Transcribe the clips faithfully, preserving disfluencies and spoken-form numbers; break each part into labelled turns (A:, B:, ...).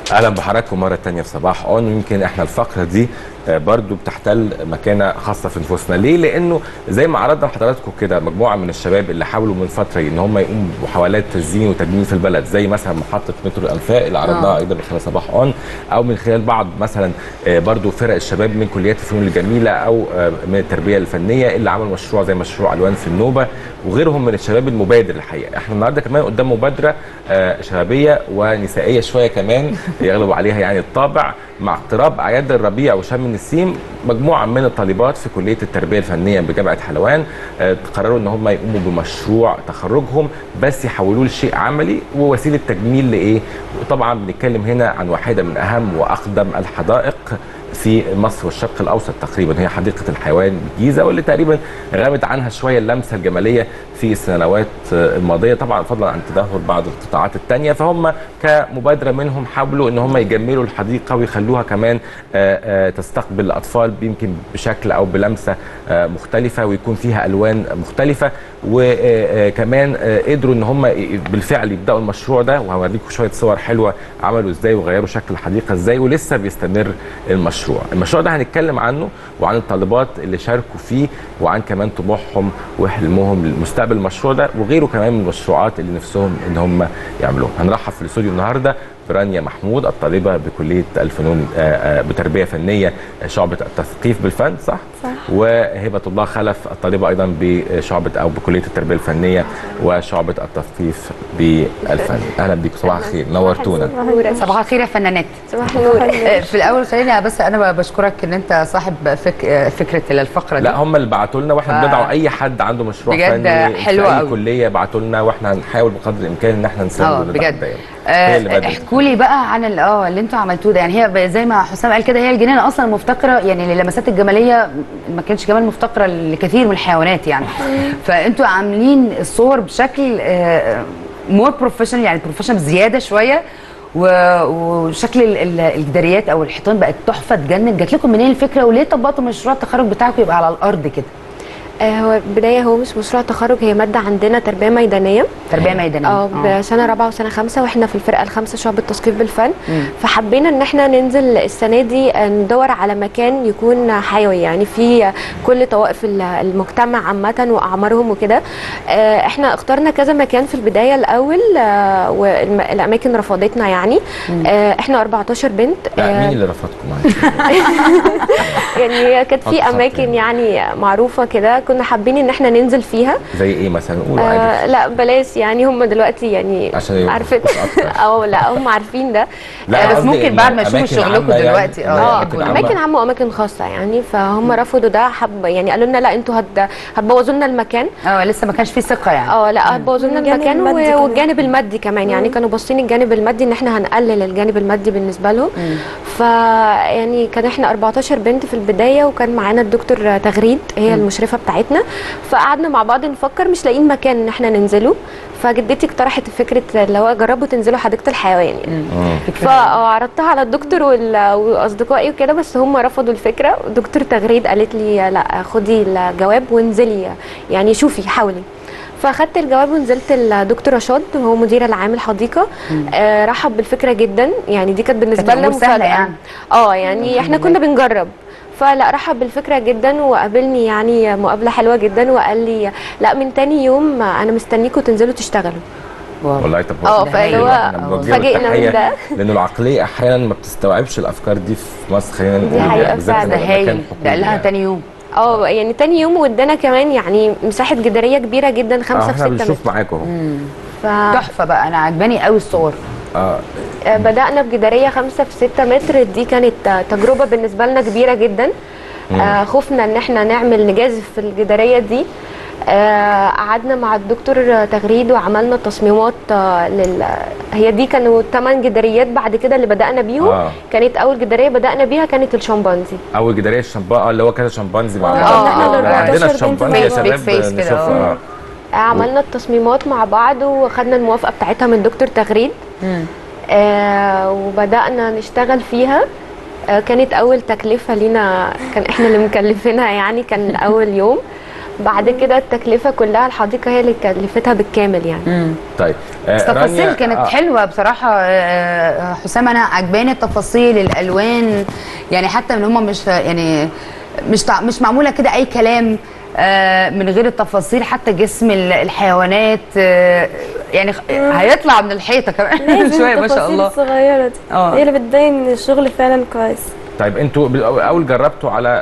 A: اهلا بحضراتكم مره ثانيه في صباح اون. ويمكن احنا الفقره دي برضو بتحتل مكانه خاصه في نفوسنا. ليه؟ لانه زي ما عرضنا لحضراتكم كده مجموعه من الشباب اللي حاولوا من فتره ان هم يقوموا بمحاولات تزيين وتجميل في البلد، زي مثلا محطه مترو الانفاق اللي عرضناها ايضا من خلال صباح اون، او من خلال بعض مثلا برضو فرق الشباب من كليات الفنون الجميله او من التربيه الفنيه اللي عملوا مشروع زي مشروع الوان في النوبه وغيرهم من الشباب المبادر. الحقيقه احنا النهارده كمان قدام مبادره شبابيه ونسائيه شويه كمان يغلب عليها يعني الطابع. مع اقتراب اعياد الربيع وشم النسيم، مجموعه من الطالبات في كليه التربيه الفنيه بجامعه حلوان قرروا ان هم يقوموا بمشروع تخرجهم بس يحولوه لشيء عملي ووسيله تجميل لايه؟ وطبعا بنتكلم هنا عن واحده من اهم واقدم الحدائق في مصر والشرق الاوسط تقريبا، هي حديقه الحيوان بالجيزه، واللي تقريبا غابت عنها شويه اللمسه الجماليه في السنوات الماضيه، طبعا فضلا عن تدهور بعض القطاعات الثانيه. فهم كمبادره منهم حاولوا ان هم يجملوا الحديقه ويخلوها كمان تستقبل الاطفال يمكن بشكل او بلمسه مختلفه ويكون فيها الوان مختلفه. وكمان قدروا ان هم بالفعل يبداوا المشروع ده، وهوريكم شويه صور حلوه عملوا ازاي وغيروا شكل الحديقه ازاي، ولسه بيستمر المشروع. المشروع ده هنتكلم عنه وعن الطالبات اللي شاركوا فيه وعن كمان طموحهم وحلمهم للمستقبل المشروع ده وغيره كمان من المشروعات اللي نفسهم ان هم يعملوها. هنرحب في الاستوديو النهارده برانيا محمود الطالبه بكليه الفنون بتربيه فنيه شعبه التثقيف بالفن، صح؟
B: صح.
A: وهبه الله خلف الطالبه ايضا بشعبه او بكليه التربيه الفنيه وشعبه التثقيف بالفن. اهلا بيكم، صباح الخير، نورتونا.
C: صباح الخير يا فنانات.
B: صباح النور.
C: في الاول خليني بس انا بشكرك ان انت صاحب فك... فكره الفقره دي.
A: لا هم اللي بعتوا لنا واحنا بندعو ف... اي حد عنده مشروع
C: بجد
A: فني
C: حلو
A: في اي
C: قوي.
A: كليه بعتوا لنا واحنا هنحاول بقدر الامكان ان احنا نساعد
C: بجد. احكوا لي بقى عن اه اللي انتوا عملتوه ده. يعني هي زي ما حسام قال كده، هي الجنينه اصلا مفتقره يعني للمسات الجماليه، ما كانتش كمان مفتقره لكثير من الحيوانات يعني. فانتوا عاملين الصور بشكل مور بروفيشنال، يعني بروفيشنال زياده شويه، وشكل الجداريات او الحيطان بقت تحفه تجنن. جات لكم منين الفكره وليه طبقتوا مشروع التخرج بتاعكم يبقى على الارض كده؟
B: هو بدايه هو مش مشروع تخرج، هي ماده عندنا تربيه ميدانيه.
C: تربيه ميدانيه
B: اه بسنه رابعه وسنه خمسه، واحنا في الفرقه الخامسه شعبه تثقيف بالفن. مم. فحبينا ان احنا ننزل السنه دي ندور على مكان يكون حيوي، يعني في كل طوائف المجتمع عامه واعمارهم وكده. احنا اخترنا كذا مكان في البدايه الاول والاماكن رفضتنا يعني. مم. احنا أربعتاشر بنت.
A: لا مين اللي رفضكم؟
B: يعني كانت في اماكن يعني معروفه كده كنا حابين ان احنا ننزل فيها.
A: زي ايه مثلا؟ قولوا
B: آه
A: عادي.
B: لا بلاش، يعني هم دلوقتي يعني عارفين او لا هم عارفين ده.
C: لا بس ممكن بعد ما يشوفوا شغلكم دلوقتي
B: اه اماكن عامه واماكن خاصه يعني. فهم رفضوا ده، حب يعني قالوا لنا لا انتوا هتبوظوا لنا المكان.
C: اه لسه ما كانش في ثقه يعني.
B: اه لا هتبوظوا لنا المكان والجانب المادي كمان. يعني كانوا باصين الجانب المادي ان احنا هنقلل الجانب المادي بالنسبه لهم. ف يعني كان احنا أربعتاشر بنت في البدايه، وكان معانا الدكتور تغريد هي المشرفه بتاعتنا. فقعدنا مع بعض نفكر مش لاقيين مكان ان احنا ننزله، فجدتي اقترحت فكره اللي هو جربوا تنزلوا حديقه الحيوان يعني. فعرضتها على الدكتور واصدقائي وكده، بس هم رفضوا الفكره. الدكتور تغريد قالت لي لا خدي الجواب وانزلي يعني شوفي حاولي. فاخدت الجواب ونزلت الدكتور رشاد وهو مدير العام الحديقه. آه رحب بالفكره جدا، يعني دي كانت بالنسبه لنا مفاجاه يعني. اه يعني احنا كنا بنجرب، فلا رحب بالفكره جدا وقابلني يعني مقابله حلوه جدا، وقال لي لا من تاني يوم انا مستنيكم تنزلوا تشتغلوا.
A: والله طب
B: اه فاللي هو فاجئنا من ده،
A: لانه العقليه احيانا ما بتستوعبش الافكار دي في مصر. خلينا
B: نقول بالذات
C: ده هايل. ده قال لها تاني يوم.
B: اه يعني تاني يوم وادانا كمان يعني مساحه جداريه كبيره جدا، خمسة في ستة متر.
A: احنا بنشوف معاكم اهو.
C: تحفه بقى، انا عجباني قوي الصور.
A: اه
B: بدأنا بجدارية خمسة في ستة متر. دي كانت تجربة بالنسبة لنا كبيرة جدا. آه خفنا ان احنا نعمل نجازف في الجدارية دي. قعدنا آه مع الدكتور تغريد وعملنا تصميمات آه لل هي دي كانوا ثمان جداريات بعد كده اللي بدأنا بيهم. آه. كانت اول جدارية بدأنا بيها كانت الشمبانزي.
A: اول جدارية الشمبانزي اللي هو كذا شمبانزي مع بعض.
B: اه
A: عندنا الشمبانزي يا شباب نشوفها.
B: عملنا التصميمات مع بعض وخدنا الموافقة بتاعتها من دكتور تغريد. آه وبدأنا نشتغل فيها. آه كانت أول تكلفة لينا كان إحنا اللي مكلفينها يعني، كان أول يوم. بعد كده التكلفه كلها الحديقه هي اللي كلفتها بالكامل يعني.
C: مم.
A: طيب
C: التفاصيل كانت آه. حلوه بصراحه. آه حسام انا عجباني التفاصيل الالوان يعني حتى ان هم مش يعني مش مش معموله كده اي كلام آه من غير التفاصيل. حتى جسم الحيوانات آه يعني هيطلع من الحيطه كمان شويه ما شاء الله.
D: التفاصيل الصغيره دي آه. هي اللي بتبين ان الشغل فعلا كويس.
A: طيب انتوا اول جربتوا على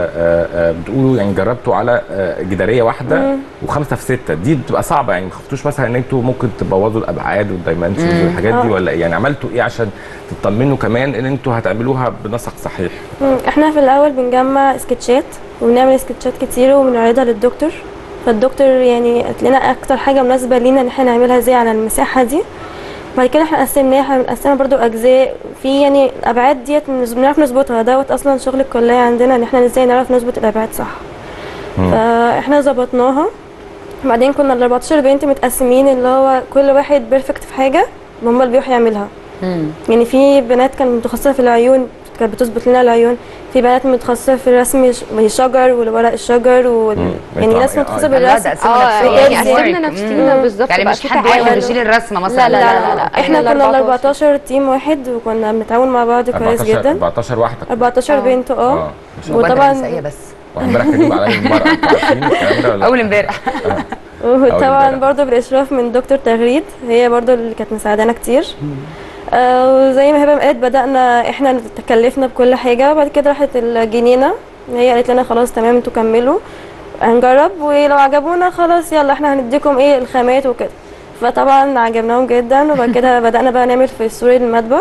A: بتقولوا يعني جربتوا على جداريه واحده مم. وخمسه في سته، دي بتبقى صعبه يعني ما خفتوش مثلا ان انتوا ممكن تبوظوا الابعاد والدايمنشنز والحاجات دي ولا ايه؟ يعني عملتوا ايه عشان تطمنوا كمان ان انتوا هتعملوها بنسق صحيح؟
D: مم. احنا في الاول بنجمع سكتشات وبنعمل سكتشات كتير وبنعرضها للدكتور، فالدكتور يعني قالت لنا اكتر حاجه مناسبه لينا ان احنا نعملها ازاي على المساحه دي. بعد كده احنا قسمناها، احنا بنقسمها برضو اجزاء في يعني الابعاد ديت بنعرف نظبطها. دوت اصلا شغل الكليه عندنا ان احنا ازاي نعرف نظبط الابعاد صح. مم. فاحنا ظبطناها. بعدين كنا ال أربعتاشر بنت متقسمين اللي هو كل واحد بيرفكت في حاجه هم اللي بيروح يعملها. مم. يعني في بنات كانت متخصصه في العيون كانت بتظبط لنا العيون، في بنات متخصصه في رسم الشجر والورق الشجر وال... يعني ناس متخصصه بالرسم.
B: اه يعني قسمنا نفسنا بالظبط
C: يعني مش حد واحد بيشيل الرسمه مثلا.
D: لا لا لا, لا, لا. احنا كنا ال أربعتاشر تيم واحد وكنا بنتعاون مع بعض كويس جدا.
A: أربعتاشر واحده
D: أربعتاشر بنت اه
C: وطبعا بس
A: وامبارح كانوا عليا المره الكلام ده ولا
C: اول امبارح.
D: وطبعا برضو بالاشراف من دكتور تغريد، هي برضو اللي كانت مساعدانا كتير. آه وزي ما هبه قالت بدانا احنا تكلفنا بكل حاجه. بعد كده راحت الجنينه هي قالت لنا خلاص تمام انتوا كملوا هنجرب ولو عجبونا خلاص يلا احنا هنديكم ايه الخامات وكده. فطبعا عجبناهم جدا. وبعد كده بدانا بقى نعمل في سور المذبح.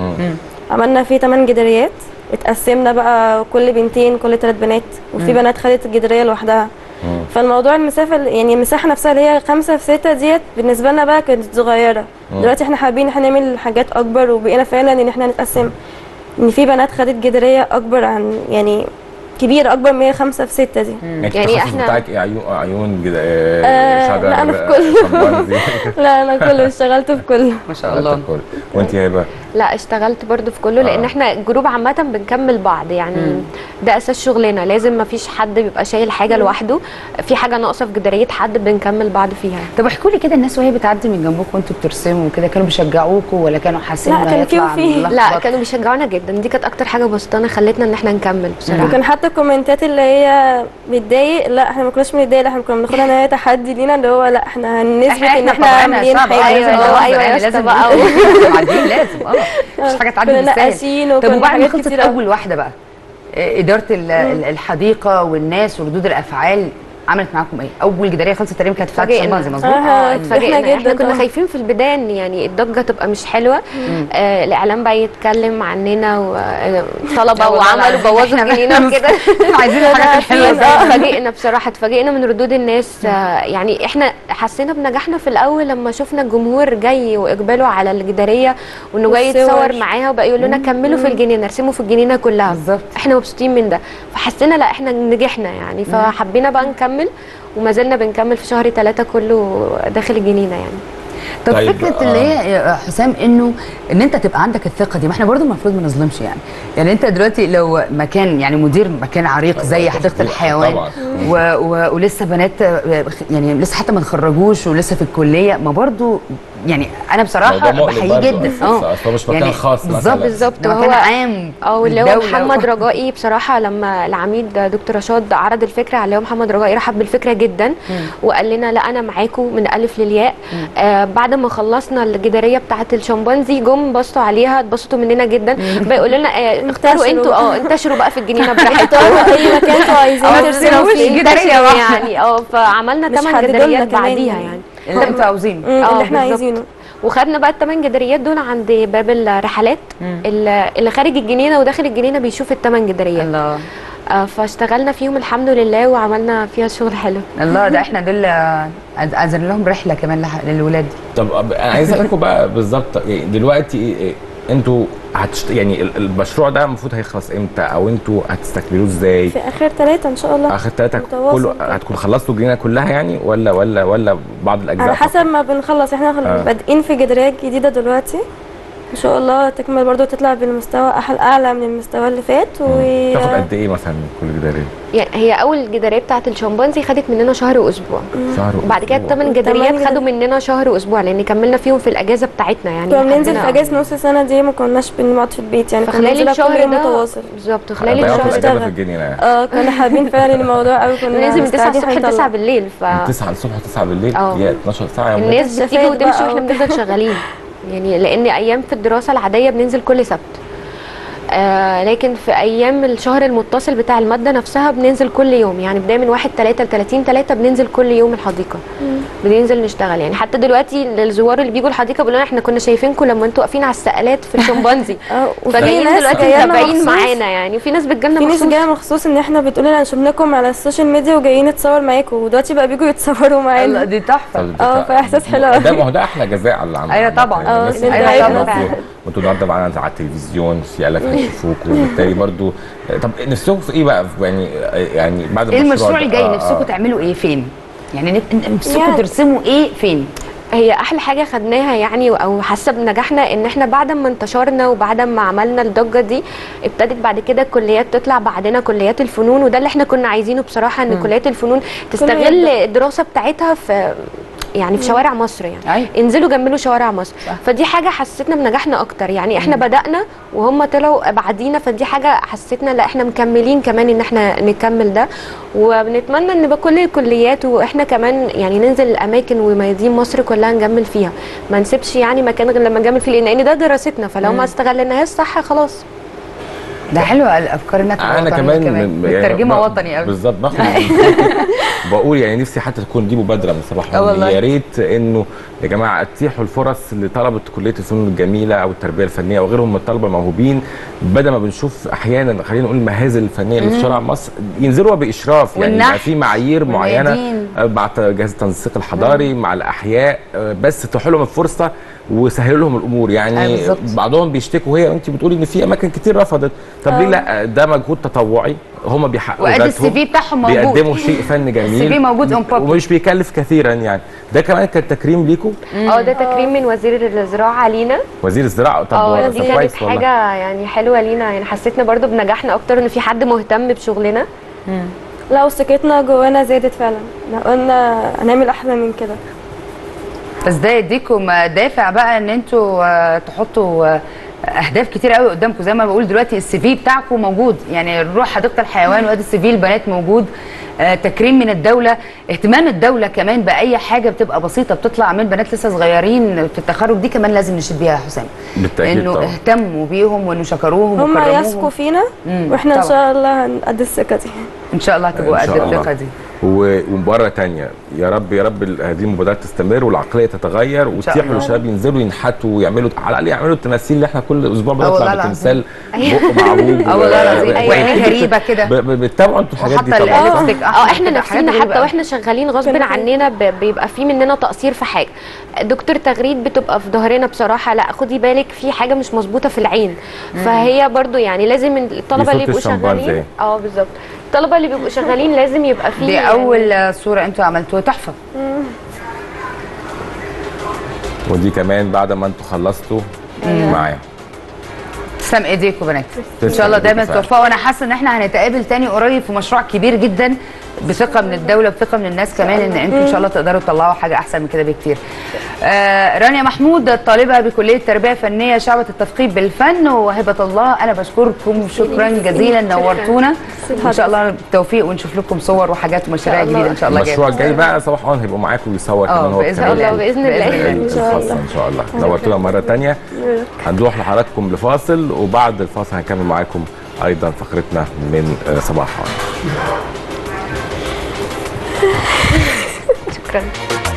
D: عملنا فيه ثمان جداريات اتقسمنا بقى كل بنتين كل ثلاث بنات وفي بنات خدت الجداريه لوحدها. فالموضوع المسافه يعني المساحه نفسها اللي هي خمسة في ستة ديت بالنسبه لنا بقى كانت صغيره. دلوقتي احنا حابين ان احنا نعمل حاجات اكبر وبقينا فعلا ان احنا نتقسم ان في بنات خدت جداريه اكبر عن يعني كبيره اكبر من خمسة في ستة دي.
A: يعني احنا بتاعك ايه عيون عيون كده آه شجر
D: لا انا في كله لا انا كله اشتغلت في كله
C: ما شاء الله.
A: وانت يا هبه؟
B: لا اشتغلت برضو في كله لان آه. احنا جروب عامه بنكمل بعض يعني. مم. ده اساس شغلنا، لازم ما فيش حد بيبقى شايل حاجه مم. لوحده، في حاجه ناقصه في جداريه حد بنكمل بعض فيها.
C: طب احكوا لي كده الناس وهي بتعدي من جنبكم وانتوا بترسموا وكده كانوا بيشجعوكوا ولا كانوا حاسين
D: ان هيطلع
B: لا كانوا بيشجعونا جدا. دي كانت اكتر حاجه بسطانه خلتنا ان احنا نكمل بصراحه.
D: وكان حتى الكومنتات اللي هي بتضايق لا احنا ما كناش بنتضايق، احنا كنا بناخدها ان هي تحدي لينا اللي هو لا احنا هنثبت ان احنا عاملين حاجه.
B: ايوه ايوه يا اسطى بقى
C: عاديين لازم اه مش حاجه تعدي
D: بالسهل.
C: طب وبعد ما خلصت اول واحده بقى اداره الحديقه والناس وردود الافعال عملت معاكم ايه؟ اول جداريه خلصت تقريبا كانت بتاعت الشمبانزي مظبوط؟
B: اه اتفاجئنا جدا. احنا كنا خايفين في البدايه ان يعني الضجه تبقى مش حلوه. آه الاعلام بقى يتكلم عننا وطلبه وعملوا بوظوا الجنينه وكده
C: عايزين الحاجات الحلوه.
B: اتفاجئنا بصراحه اتفاجئنا من ردود الناس. آه يعني احنا حسينا بنجاحنا في الاول لما شفنا الجمهور جاي واقباله على الجداريه وانه جاي يتصور معاها وبقى يقول لنا كملوا في الجنينه ارسموا في الجنينه كلها. بالظبط احنا مبسوطين من ده فحسينا لا احنا نجحنا يعني فحبينا بقى نكمل وما زلنا بنكمل في شهر ثلاثة كله داخل الجنينه يعني.
C: طب طيب فكره آه. اللي هي يا حسام انه ان انت تبقى عندك الثقه دي، ما احنا برضو المفروض ما نظلمش يعني. يعني انت دلوقتي لو مكان يعني مدير مكان عريق زي حديقه الحيوان و و ولسه بنات يعني لسه حتى ما تخرجوش ولسه في الكليه، ما برضو يعني انا بصراحه بحييه جدا.
A: اه اصل مش مكان يعني خاص
B: بالظبط بالظبط
C: مكان عام.
B: اه اللي هو محمد رجائي بصراحه لما العميد دكتور رشاد عرض الفكره عليه محمد رجائي رحب بالفكره جدا مم. وقال لنا لا انا معاكم من الف للياء. آه بعد ما خلصنا الجداريه بتاعه الشمبانزي جم بصوا عليها اتبسطوا مننا جدا بقى يقولوا لنا آه اختاروا انتوا اه انتشروا بقى في الجنينه براحتكم
D: اي مكان انتوا عايزين
B: ترسموا فيه يعني. اه فعملنا ثمان جداريات بعديها يعني
C: اللي انتوا عاوزينه
D: اللي احنا عايزينه.
B: وخدنا بقى الثمان جداريات دول عند باب الرحلات اللي خارج الجنينه وداخل الجنينه بيشوف الثمان جداريات. الله. آه فاشتغلنا فيهم الحمد لله وعملنا فيها شغل حلو.
C: الله ده احنا دول عايزين لهم رحله كمان للولاد.
A: طب انا عايز اسالكم بقى بالظبط دلوقتي انتوا هتشت... يعني المشروع ده المفروض هيخلص امتى او انتوا هتستكملوه ازاي؟
D: في اخر ثلاثة ان شاء الله.
A: اخر ثلاثة كله هتكون خلصتوا الجنينه كلها يعني ولا ولا ولا بعض الاجزاء؟
D: على حسب ما بنخلص. احنا آه. بادئين في جداريات جديده دلوقتي ان شاء الله تكمل برضو تطلع بالمستوى اعلى من المستوى اللي فات. و
A: تاخد قد ايه مثلا كل جداريه؟
B: يعني هي اول جداريه بتاعه الشمبانزي خدت مننا شهر واسبوع،
A: شهر
B: وبعد كده الثمان جداريات خدوا مننا شهر واسبوع لان كملنا فيهم في الاجازه بتاعتنا. يعني
D: كنا بننزل في اجازه نص سنه دي ما كناش بنقعد في البيت، يعني
B: خلال الشهر ده
D: متواصل
B: بالظبط. خلال الشهر
A: ده في الجنينه
D: اه كنا حابين فعلا الموضوع قوي. كنا
B: ننزل من تسعة الصبح ل تسعة بالليل. ف
A: من تسعة الصبح ل تسعة بالليل يا اتناشر ساعه يوميا.
B: الناس بتيجي وتمشي واحنا بنفضل شغالين يعني، لان ايام في الدراسه العاديه بننزل كل سبت، آه لكن في ايام الشهر المتصل بتاع الماده نفسها بننزل كل يوم. يعني بدايه من واحد تلاتة ل تلاتين تلاتة بننزل كل يوم الحديقه، مم. بننزل نشتغل. يعني حتى دلوقتي الزوار اللي بيجوا الحديقه بيقولوا احنا كنا شايفينكم لما انتوا واقفين على السقالات في الشمبانزي فجايين دلوقتي متابعين معانا يعني. وفي ناس بتجيلنا
D: مخصوص، في ناس جايه مخصوص ان احنا بتقول لنا شفناكم على السوشيال ميديا وجايين نتصور معاكم، ودلوقتي بقى بيجوا يتصوروا معانا.
C: دي تحفه.
D: اه فاحساس حلو قوي.
A: ده ما هو ده احلى جزاء على اللي عملوه.
C: ايوه طبعا.
D: اه
A: وانتوا النهارده معانا على التلفزيون في الاف هيشوفوكوا، وبالتالي برضو طب نفسكم في ايه بقى يعني يعني بعد
C: ايه المشروع الجاي؟ آه نفسكم تعملوا ايه فين؟ يعني نفسكم
B: يعني
C: ترسموا ايه فين؟
B: هي احلى حاجه خدناها يعني او حاسه بنجاحنا ان احنا بعد ما انتشرنا وبعد ما عملنا الضجه دي ابتدت بعد كده الكليات تطلع بعدنا كليات الفنون، وده اللي احنا كنا عايزينه بصراحه، ان م. كليات الفنون تستغل الدراسه بتاعتها في يعني في شوارع مصر. يعني أي. انزلوا جنبلوا شوارع مصر. صح. فدي حاجه حسيتنا بنجاحنا اكتر. يعني احنا مم. بدانا وهم طلعوا بعدينا، فدي حاجه حسيتنا لا احنا مكملين كمان ان احنا نكمل ده، وبنتمنى ان بكل الكليات واحنا كمان يعني ننزل الاماكن وميادين مصر كلها نجمل فيها، ما نسيبش يعني مكان غير لما نجمل فيه، لان ده دراستنا، فلو مم. ما استغلناهاش صح خلاص.
C: ده حلو الافكار انها تبقى
A: انا كمان, كمان.
C: يعني ترجمه وطني قوي
A: بالظبط. باخد بقول يعني نفسي حتى تكون دي مبادره من صباح يا ريت انه يا جماعه اتيحوا الفرص لطلبه كليه الفنون الجميله او التربيه الفنيه وغيرهم من الطلبه الموهوبين، بدل ما بنشوف احيانا خلينا نقول المهازل الفنيه اللي في شارع مصر ينزلوا باشراف. يعني يبقى في معايير معينه مع جهاز التنسيق الحضاري مم. مع الاحياء، بس تحوا لهم الفرصه وسهلوا لهم الامور. يعني بعضهم بيشتكوا هي انت بتقولي ان في اماكن كتير رفضت، طب ليه لا؟ ده مجهود تطوعي هم بيحققوا
C: ذاتهم، وادي السي في بتاعهم موجود،
A: بيقدموا شيء فني جميل،
C: السي في موجود اون بابليك
A: ومش بيكلف كثيرا. يعني ده كمان كان تكريم ليكم.
B: اه ده تكريم من وزير الزراعه لينا.
A: وزير الزراعه طب
B: اه دي كانت حاجه يعني حلوه لينا، يعني حسيتنا برضو بنجاحنا اكتر ان في حد مهتم بشغلنا.
D: امم لا وثقتنا جوانا زادت فعلا، قلنا هنعمل احلى من كده.
C: بس ده يديكم دافع بقى ان انتوا تحطوا اهداف كتير قوي قدامكم. زي ما بقول دلوقتي السي في بتاعكم موجود، يعني نروح حديقه الحيوان وادي السي في البنات موجود، آه تكريم من الدوله، اهتمام الدوله كمان باي حاجه بتبقى بسيطه بتطلع من بنات لسه صغيرين في التخرج، دي كمان لازم نشيد بيها يا حسام.
A: بالتاكيد
C: انه
A: طبعا
C: اهتموا بيهم وانه شكروهم
D: هم يثقوا فينا، واحنا طبعا ان شاء الله هنقد الثقه دي.
C: ان شاء الله هتبقوا قد الثقه دي.
A: ومباراه ثانيه يا رب يا رب هذه المبادرات تستمر والعقليه تتغير وتتيحوا للشباب ينزلوا ينحتوا ويعملوا على الاقل يعملوا التماثيل اللي احنا كل اسبوع بنطلع بتمثال بق معوج
C: اه والله العظيم وعينين غريبه كده.
A: بتتابعوا انتوا الحاجات دي طبعا؟
B: اه احنا نفسنا حتى واحنا شغالين غصب عننا بيبقى في مننا تقصير في حاجه. دكتور تغريد بتبقى في ظهرنا بصراحه، لا خدي بالك في حاجه مش مظبوطه في العين، فهي برضو يعني لازم الطلبه اللي يبقوا شغالين اه بالظبط الطلبه اللي بيبقوا شغالين لازم يبقى في.
C: دي اول يعني صوره انتوا عملتوها تحفه.
A: ودي كمان بعد ما انتوا خلصتوا معايا.
C: تسلم ايديكم بنات، ان شاء الله دايما توفقوا، وانا حاسه ان احنا هنتقابل تاني قريب في مشروع كبير جدا بثقه من الدوله بثقه من الناس كمان ان انتوا ان شاء الله تقدروا تطلعوا حاجه احسن من كده بكتير. آه رانيا محمود طالبه بكليه التربيه الفنيه شعبه التثقيف بالفن وهبه الله، انا بشكركم شكرا جزيلا، نورتونا ان شاء الله بالتوفيق ونشوف لكم صور وحاجات ومشاريع جديده ان شاء الله.
A: المشروع الجاي بقى صباح اون هيبقوا معاكم ويصور كمان هو
C: باذن الله
B: باذن الله
A: ان شاء الله ان شاء الله. نورتونا مره ثانيه. هنروح لحضراتكم لفاصل وبعد الفاصل هنكمل معاكم ايضا فقرتنا من صباح اون.
B: شكرا.